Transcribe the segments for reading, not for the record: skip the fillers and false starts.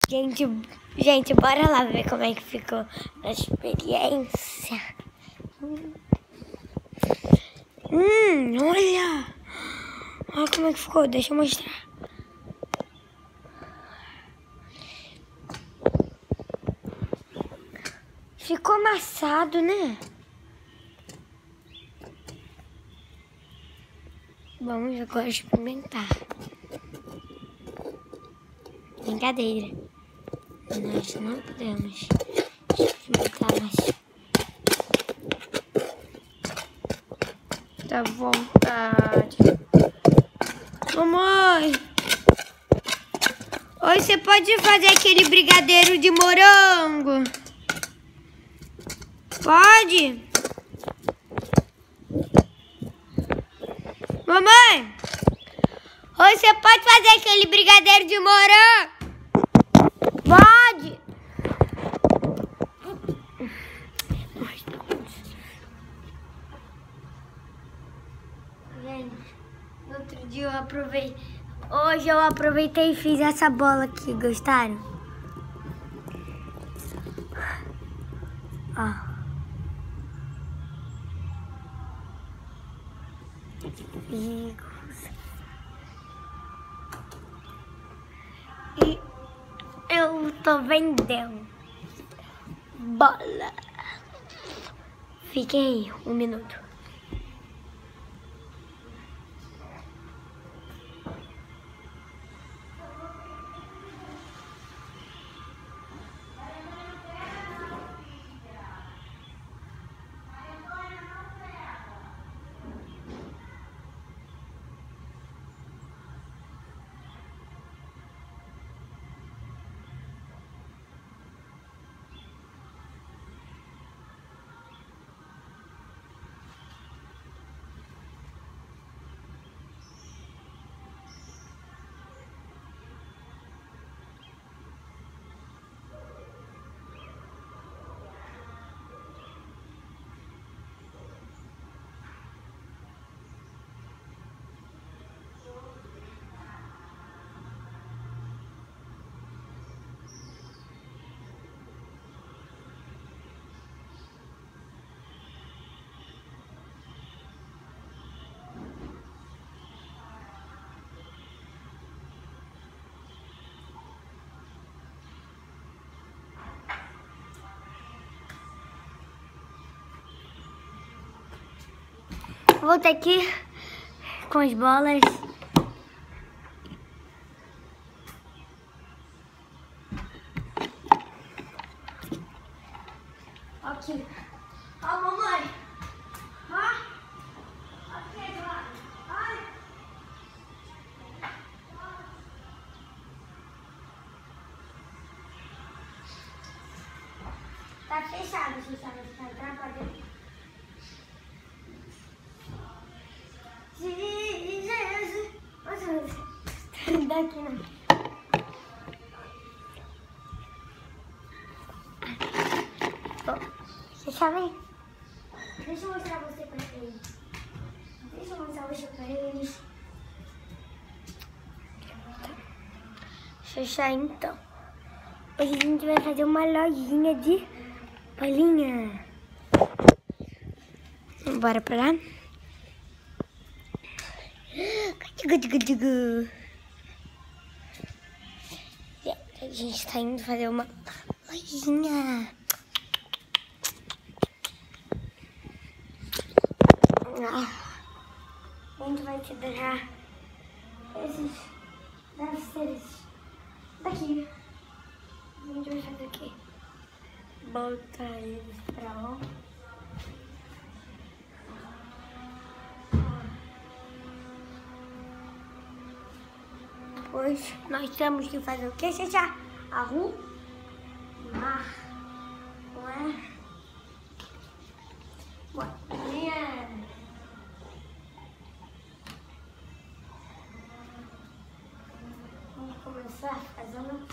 Gente, bora lá ver como é que ficou a experiência. Olha! Olha como é que ficou, deixa eu mostrar. Ficou amassado, né? Vamos agora experimentar. Brincadeira. Nós não podemos experimentar mais. Dá vontade. Mamãe! Oi, você pode fazer aquele brigadeiro de morango? Pode? Mamãe! Oi, você pode fazer aquele brigadeiro de morango? Pode? Gente, no outro dia hoje eu aproveitei e fiz essa bola aqui, gostaram? Ó. E eu tô vendendo bola. Fiquem aí, 1 minuto. Voltei aqui com as bolas. Aqui. Ó, mamãe. Ó. Aqui, Eduardo. Olha. Tá fechado, se você não entrar, pode ir. Daqui não. Você sabe? Deixa eu mostrar você pra eles. Deixa eu mostrar você pra eles. Fechar então. Hoje a gente vai fazer uma lojinha de bolinha. Bora pra lá? A gente tá indo fazer uma lojinha. A gente vai te dar esses, deve ser esses daqui. A gente vai fazer o quê? Botar eles pra lá. Depois nós temos que fazer o quê, Xaxá? Arrumar, não é? Bolinha. Vamos começar fazendo.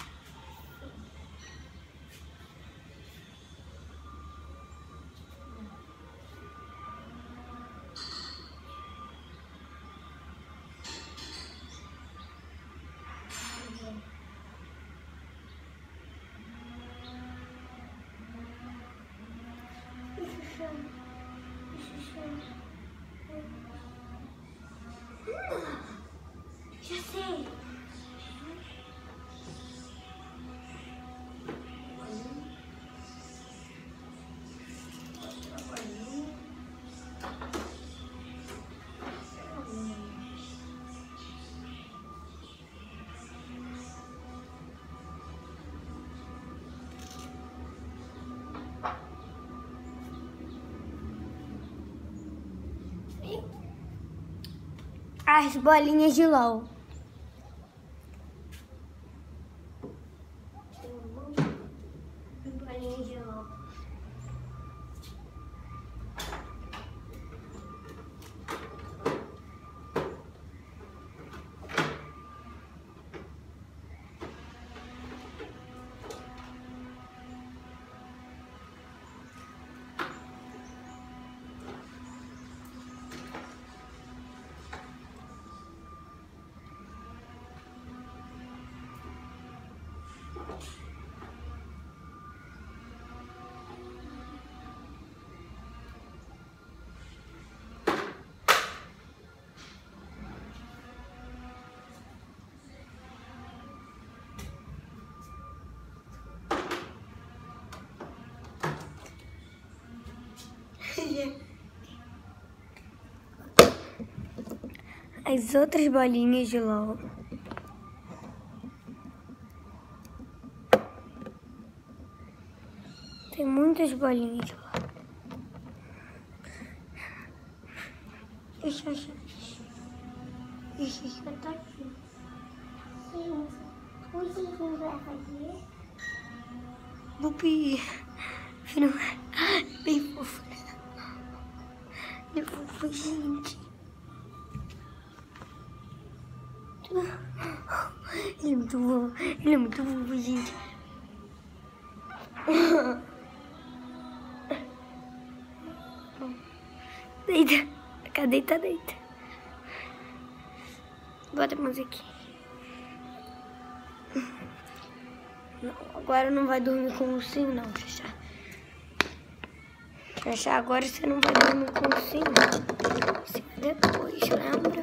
as bolinhas de LOL. Bolinhas de LOL. As outras bolinhas de LOL. Tem muitas bolinhas de LOL. Ixi, já tá aqui. O que vai fazer? Bupi. Bem fofo. Bem fofo, gente. Ele é muito fofo, gente. Deita. Cadê? Tá deita. Bota a musiquinha. Não, agora não vai dormir com o ursinho, não, Xaxá. Xaxá, agora você não vai dormir com o ursinho. Depois, lembra?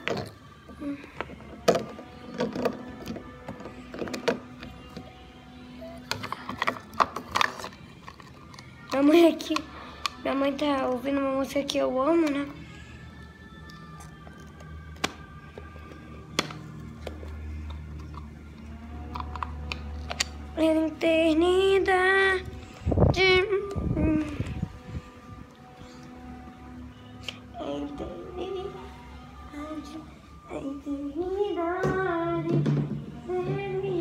Minha mãe tá ouvindo uma música que eu amo, né? Eternidade. Eternidade. Baby,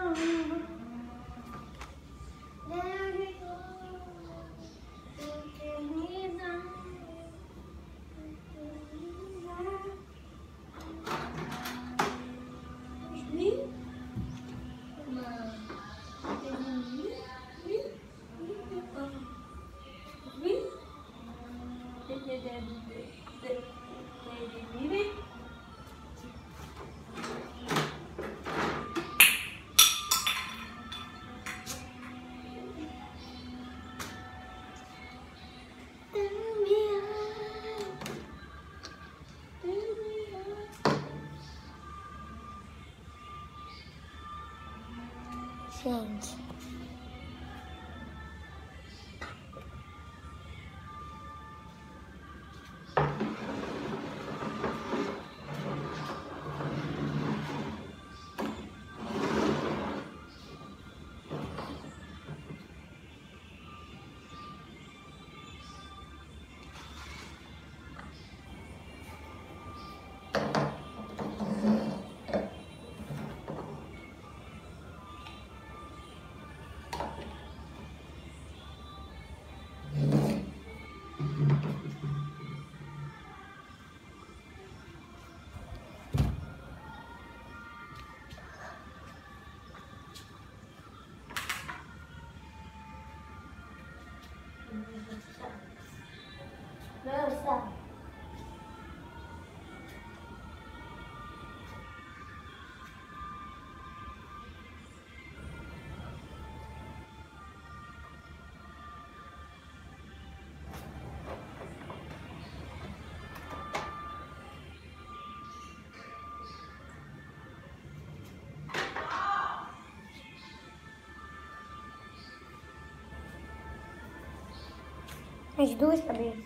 gente. Nossa. As duas cabeças.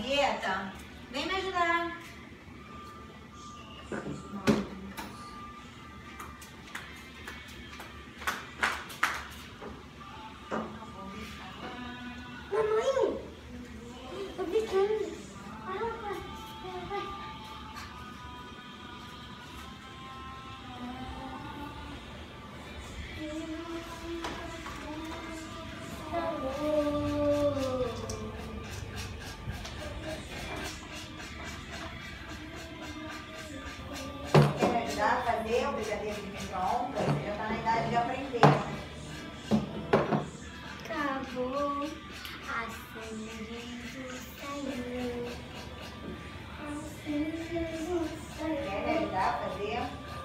Julieta, vem me ajudar. Mamãe, tô brincando. Vai. Quer ajudar a fazer o brigadeiro de micro-ondas? Você já tá na idade de aprender. Acabou. Acende saiu. Acende saiu. Quer me ajudar a fazer?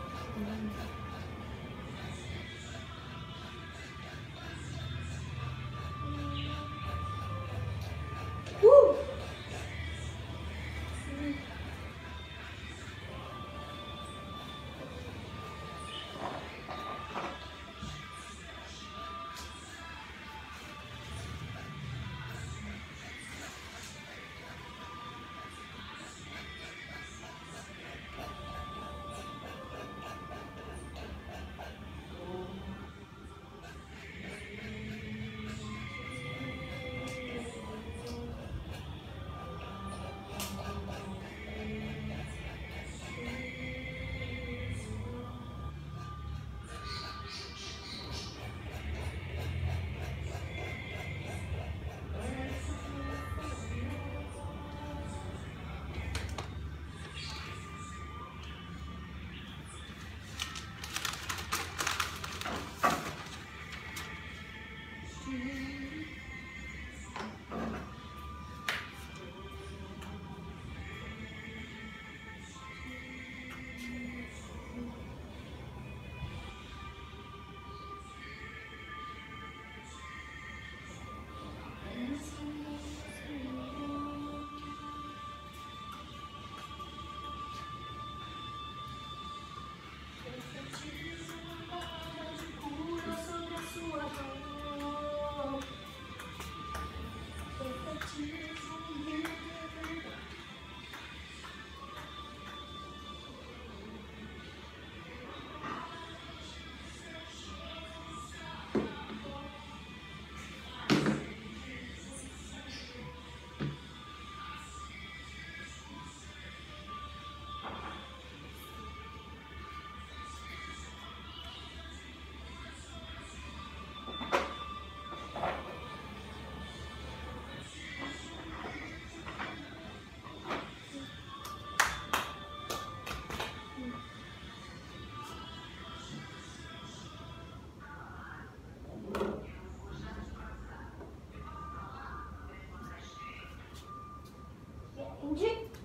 Entendi?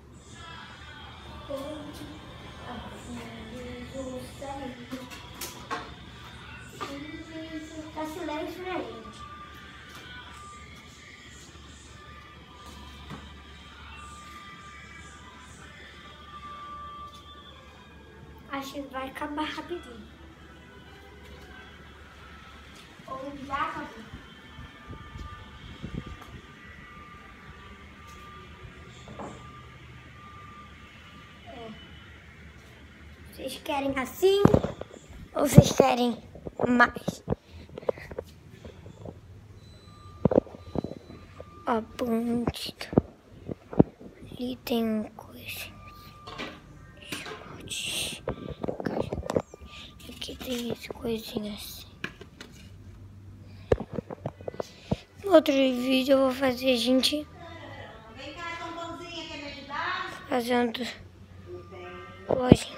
Tá silêncio, né, gente? Acho que vai acabar rapidinho. Ou já acabou. Vocês querem assim ou vocês querem mais? Ó, bonito. Ali tem uma coisa. Aqui tem essa coisinha assim. No outro vídeo eu vou fazer, gente. Vem cá, Tomponzinha, quer me ajudar? Fazendo hoje.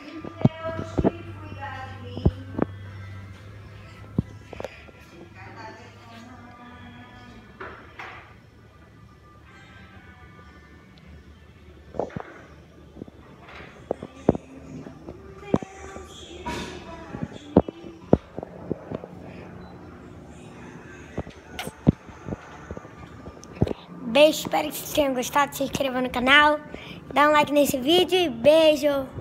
Beijo, espero que vocês tenham gostado. Se inscreva no canal, dá um like nesse vídeo e beijo!